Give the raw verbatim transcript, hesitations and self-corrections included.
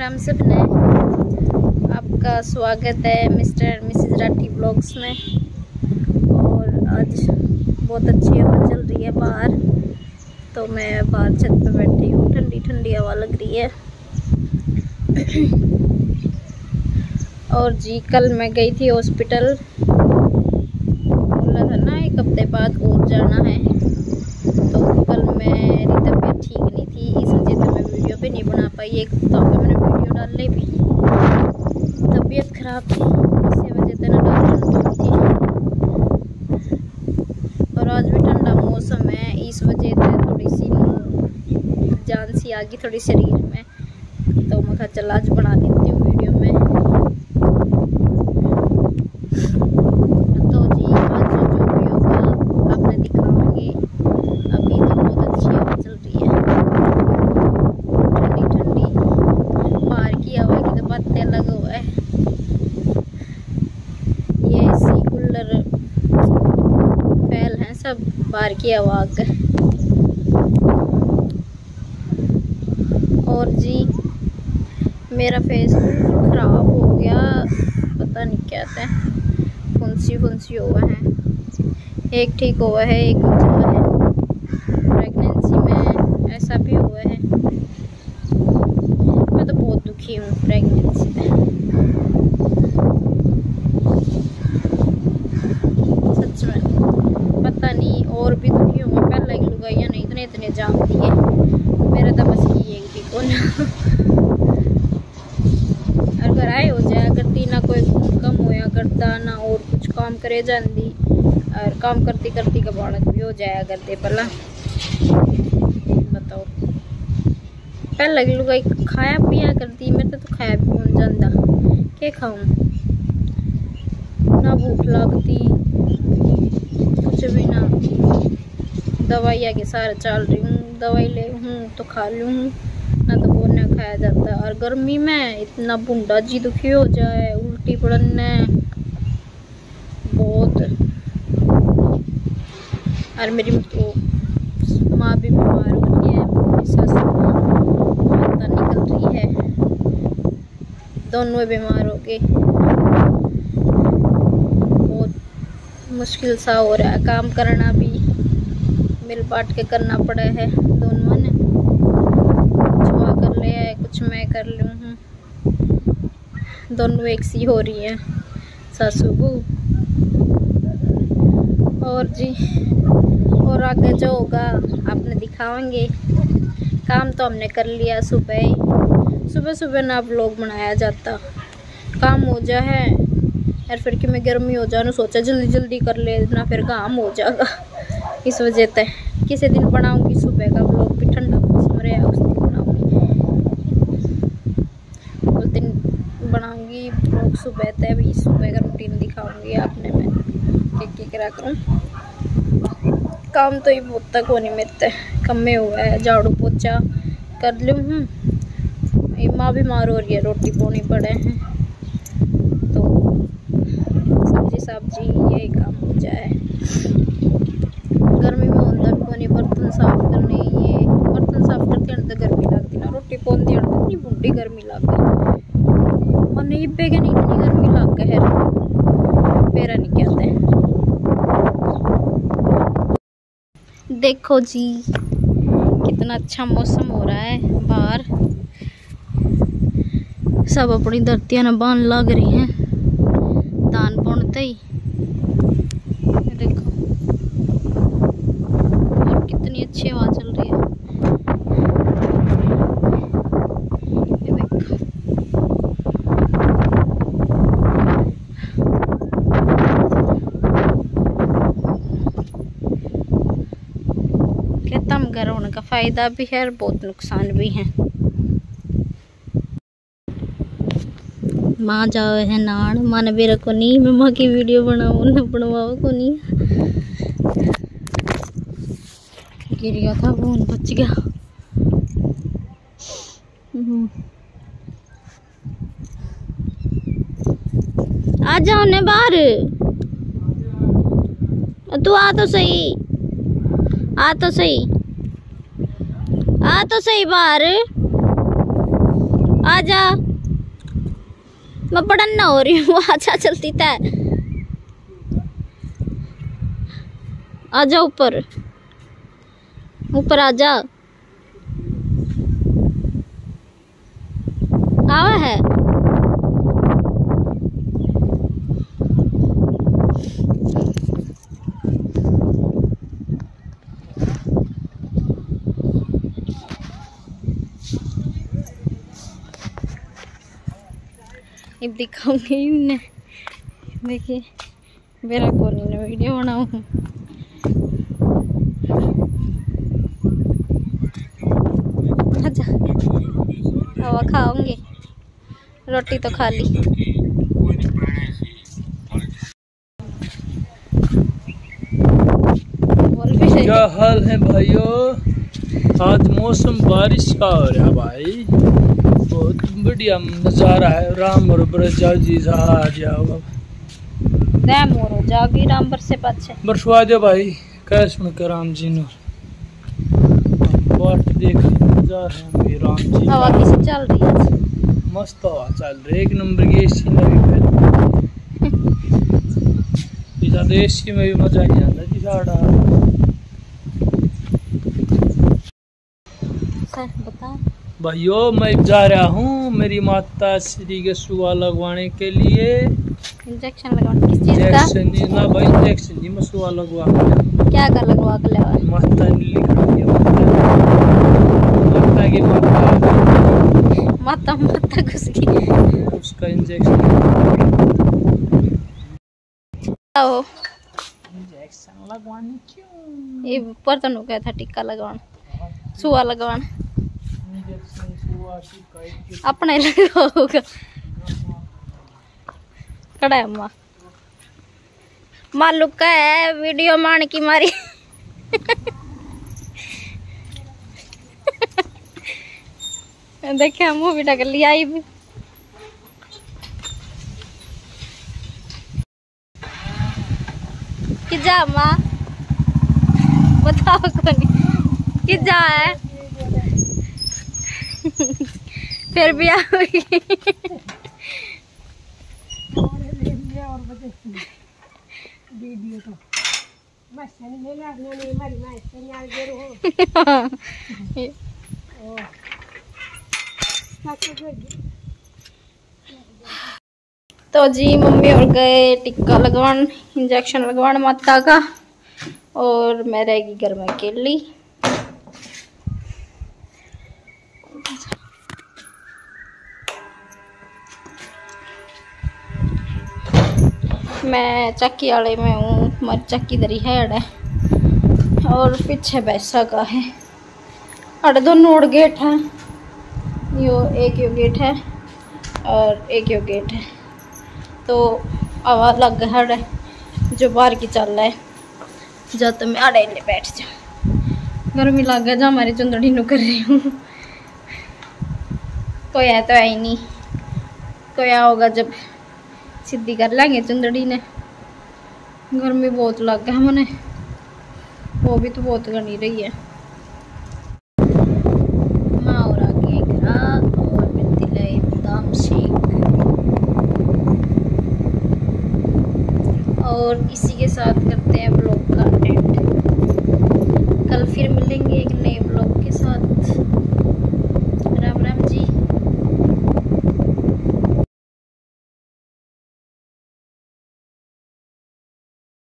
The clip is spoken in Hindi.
राम सब ने। आपका स्वागत है मिस्टर मिसेस राठी ब्लॉग्स में। और आज बहुत अच्छी हवा चल रही है बाहर, तो मैं बाहर छत पे बैठी हूँ। ठंडी ठंडी हवा लग रही है। और जी कल मैं गई थी हॉस्पिटल, बोला था ना एक हफ्ते बाद और जाना है। तो कल मेरी तबीयत ठीक नहीं थी, इस वजह से मैं वीडियो भी नहीं बना पाई। एक हफ्ता हो गया मैंने वीडियो डाले भी, तबीयत खराब थी इसी वजह से ना डालनी थी। और आज भी ठंडा मौसम है, इस वजह से थोड़ी सी जान सी आ गई थोड़ी शरीर में, तो मैं कहा चल आज बना देती हूँ वीडियो में। तो जी आज जो भी होगा आपने दिखाऊंगी। अभी तो बहुत अच्छी हवा चल रही है, ठंडी ठंडी बाहर की हवा की तो बात अलग हुआ है। ये एसी कूलर फैल हैं सब बाहर की हवा के। और जी मेरा फेस खराब हो गया, पता नहीं क्या था, फुंसी फुंसी हुआ है। एक ठीक हुआ है, एक हुआ है। प्रेगनेंसी में ऐसा भी हुआ है। मैं तो बहुत दुखी हूँ प्रेगनेंसी में, सच में। पता नहीं और भी दुखी हूँ मैं। पहले की लुगाइयाँ नहीं इतने इतने जानती है, मेरा तो बस की एक भी कौन। अगर आए हो जाए करती ना कोई कम होया करता ना, और कुछ काम करे जाती, और काम करती करती का बालक भी हो जाया करते। पहला बताओ, पहले लगी लुगाई खाया पिया करती, मेरे तो, तो खाया भी कौन जाता, क्या खाऊं ना, भूख लगती कुछ भी ना। दवाइया के सारे चल रही हूँ, दवाई ले हूँ तो खा लूँ ना, तो वो ना खाया जाता। और गर्मी में इतना बुंडा जी दुखी हो जाए, उल्टी पड़ने बहुत। और मेरी तो माँ भी बीमार हो रही है, मेरी सास माता निकल रही है, दोनों बीमार हो गए। बहुत मुश्किल सा हो रहा है काम करना भी, मिल बांट के करना पड़ा है दोनों ने। कुछ कर ले है, कुछ मैं कर लूँ हूँ, दोनों एक सी हो रही है सासू बहू। और जी और आगे जो होगा आपने दिखाएंगे। काम तो हमने कर लिया सुबह ही, सुबह सुबह ना व्लॉग बनाया जाता, काम हो जाए और फिर कि मैं गर्मी हो जाए, सोचा जल्दी जल्दी कर ले ना, फिर काम हो जाएगा। इस वजह से किसी दिन बनाऊंगी सुबह का व्लॉग, भी ठंडा मौसम रहा उस दिन बनाऊंगी, उस दिन बनाऊंगी व्लॉग सुबह तय भी। सुबह का रूटीन दिखाऊंगी आपने, मैं क्या क्या करा करूँ। काम तो ये बहुत तक होने में कमे हुआ है, झाड़ू पोछा कर लूँ हूँ। माँ बीमार हो रही है, रोटी पानी पड़े हैं, तो सब्जी सब्जी यही काम हो जाए। गर्मी में अंदर पानी बर्तन साफ करने, ये बर्तन साफ करते हैं तो गर्मी लगती ना, रोटी पानी देने इतनी बुढ़ी गर्मी लग गई और नहीं बेगे नहीं इतनी गर्मी लग गई है, मेरा नहीं कहते हैं। देखो जी कितना अच्छा मौसम हो रहा है बाहर, सब अपनी धरतियां न बांध लग रही हैं धान बुनते ही। देखो और कितनी अच्छी हवा चल रही है, ये देखो। खेतम घर होने का फायदा भी है और बहुत नुकसान भी है। माँ जाओ है नान, मन मेरा को नहीं, मैं माँ की वीडियो बनाऊँ न बनवाओ को नहीं। गिर गया था वो, बच गया। आ जाओ ने बाहर, तू आ तो सही, आ तो सही, आ तो सही बाहर। आजा, मैं पढ़न ना हो रही हूँ। आजा चलती तय, आजा ऊपर ऊपर आजा। आवा है अब दिखाऊंगी इन्हें। देखिए मेरा कौन ने वीडियो बनाऊँ। अच्छा हवा खाऊंगी, रोटी तो खा ली। क्या हाल है भाइयों? आज मौसम बारिश का हो रहा भाई, बहुत बढ़िया नज़ारा है। राम और ब्रजा जी आ जाओ, राम और जागी राम बरसे पाछे बरसवा दो भाई। कह सुन कर राम जी ने बाट देख नज़ारा है। राम जी हवा कैसी चल रही है? मस्त हवा चल रही, एक नंबर की एसी में भी फिर एसी में भी मजा नहीं आता जी साड़ा। बता भाइयों मैं जा रहा हूँ मेरी माता श्री के सुआ लगवाने के लिए। इंजेक्शन लगवाने किस चीज का? इंजेक्शन ना भाई, इंजेक्शन नहीं, मसुआ लगवाना। क्या का लगवा के लेवा? माता ने लिखा दिया, माता की माता माता माता घुस गई, उसका इंजेक्शन। आओ इंजेक्शन लगवाने क्यों? ये ऊपर तो नु था टिक्का लगवाना, सुआ लगवाना अपने लगवाओगा। कड़ा है माँ मालूक का है वीडियो मान की मारी। देखे मुँह भी ढक लिया आई भी। कि जा माँ बताओ कौन कि जा है। फिर भी आ गई। तो जी मम्मी और गए टिक्का लगवान, इंजेक्शन लगवान माता का, और मैं रहेगी घर में अकेली। मैं चक्की वाले में हूँ, हमारी चक्की दरी हेड है और पीछे बैसा का है। अरे दो नोड गेट है, यो एक यो गेट है और एक यो गेट है। तो आवाज लग गया है जो बाहर की चल रहा है। जा तो मैं आड़े ले बैठ जा, गर्मी लग गया जा हमारी चुंदड़ी नु कर रही हूँ। कोई है तो है ही नहीं, कोई होगा जब सीधी कर लेंगे चुंदड़ी ने। गर्मी बहुत लग गया मैंने, वो भी तो बहुत घनी रही है। माँ और आगे और मिलती रहे बादाम शेक। और इसी के साथ करते हैं ब्लॉग का एंड। कल फिर मिलेंगे एक